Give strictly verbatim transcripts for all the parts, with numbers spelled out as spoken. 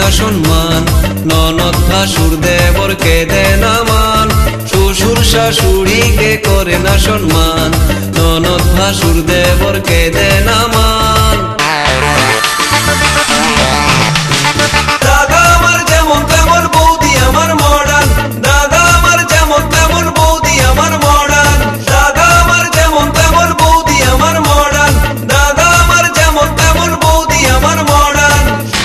না সম্মান, ননদ ভাসুর দেবরকে দেয় না মান, শ্বশুর শাশুড়িকে করে না সম্মান, ননদ ভাসুর দেবরকে দেয় না মান। দাদা আমার যেমন তেমন বৌদি আমার মডার্ন, দাদা আমার যেমন তেমন বৌদি আমার মডার্ন, দাদা আমার যেমন তেমন বৌদি আমার মডার্ন, দাদা আমার যেমন তেমন বৌদি আমার মডার্ন।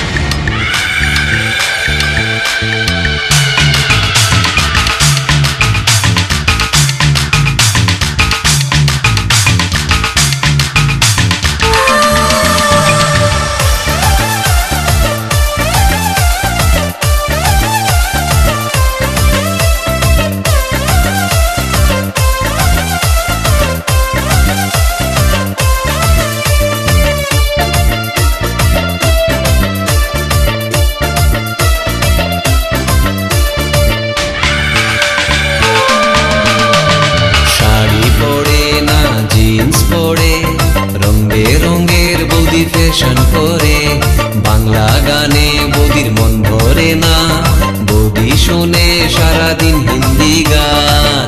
ফ্যাশন করে বাংলা গানে বৌদির মন ভরে না, বৌদি শোনে সারাদিন হিন্দি গান।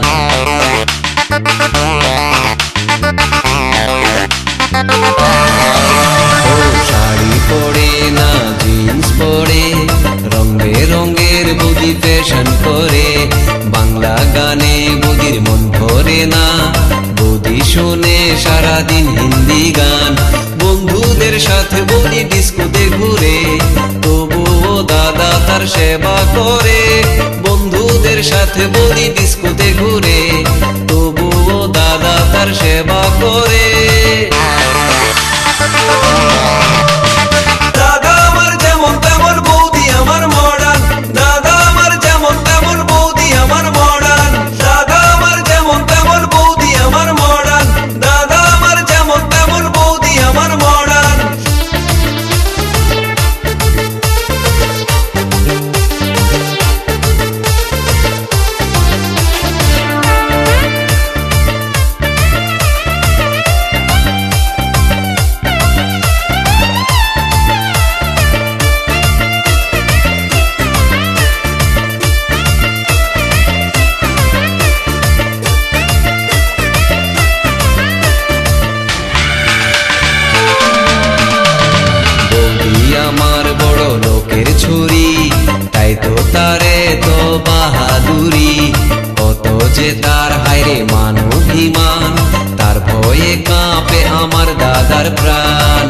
ও শাড়ি পরে না জিন্স পরে, রং বেরঙের বৌদি ফ্যাশন করে বাংলা গানে বৌদির মন ভরে না, বৌদি শোনে সারাদিন হিন্দি গান। বন্ধুদের সাথে বৌদি ডিস্কোতে ঘুরে, তবুও দাদা তার সেবা করে, বন্ধুদের সাথে বৌদি ডিস্কোতে ঘুরে, তবুও দাদা তার সেবা করে। দাদা আমার যেমন তেমন বৌদি আমার মডার্ন, দাদা আমার যেমন তেমন বৌদি আমার মডার্ন, দাদা আমার যেমন তেমন বৌদি আমার মডার্ন, দাদা আমার যেমন তেমন বৌদি আমার মডার্ন। আমার বড় লোকের ছুরি, তাই তো তারে তো বাহাদুরি, কত যে তার হায়রে মান অভিমান, তার ভয়ে কাঁপে আমার দাদার প্রাণ।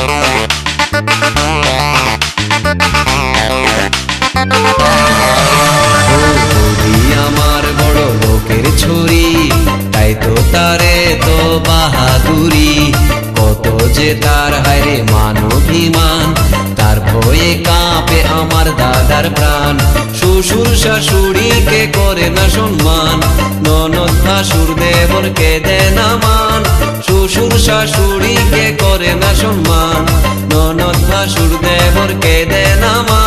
বৌদি আমার বড় লোকের ছুরি, তাই তো তারে তো বাহাদুরি, কত যে তার হায়রে মান অভিমান, তার ভয়ে কাঁপে আমার দাদার প্রাণ। শ্বশুর শাশুড়িকে করে না সম্মান, ননদ ভাসুর দেবরকে দেয় না মান, শ্বশুর শাশুড়িকে করে না সম্মান, ননদ ভাসুর দেবরকে দেয় না মান।